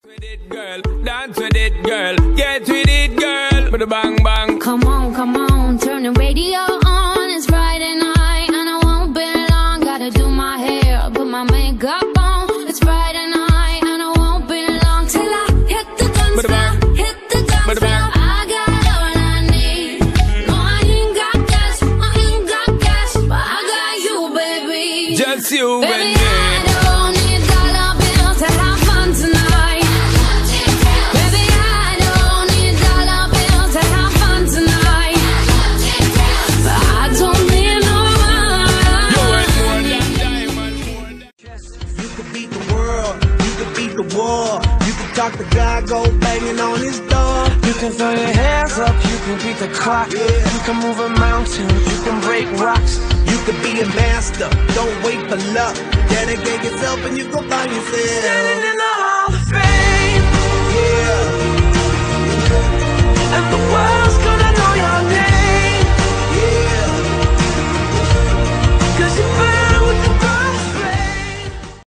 With it, girl. Dance with it, girl. Get with it, girl. With a bang bang. Come on, turn the radio on. It's Friday night and I won't be long. Gotta do my hair, put my makeup on. It's Friday night and I won't be long till I hit the dance floor, hit the dance floor. I got all I need. No, I ain't got cash, but I got you, baby. Just you, baby. baby. I don't need dollar bills to have fun tonight. Baby, I don't need dollar bills to have fun tonight. But I don't need no money. You ain't more than diamond, more than... You could beat the world, you could beat the war. You could talk to God, go banging on his door. You can throw your hands up, you can beat the clock. You can move a mountain, you can break rocks. You could be a master, don't wait for luck. Dedicate yourself and you go find yourself. Standing in the